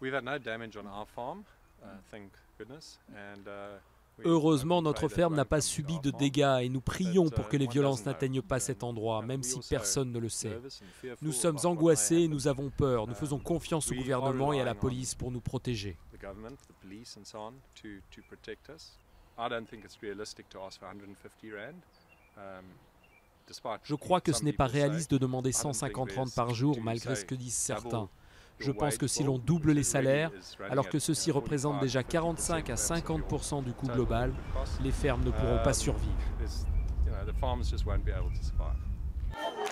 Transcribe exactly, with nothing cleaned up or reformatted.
Heureusement, notre ferme n'a pas subi de dégâts et nous prions pour que les violences n'atteignent pas cet endroit, même si personne ne le sait. Nous sommes angoissés et nous avons peur. Nous faisons confiance au gouvernement et à la police pour nous protéger. Je crois que ce n'est pas réaliste de demander cent cinquante rand par jour, malgré ce que disent certains. Je pense que si l'on double les salaires, alors que ceux-ci représentent déjà quarante-cinq à cinquante pour cent du coût global, les fermes ne pourront pas survivre.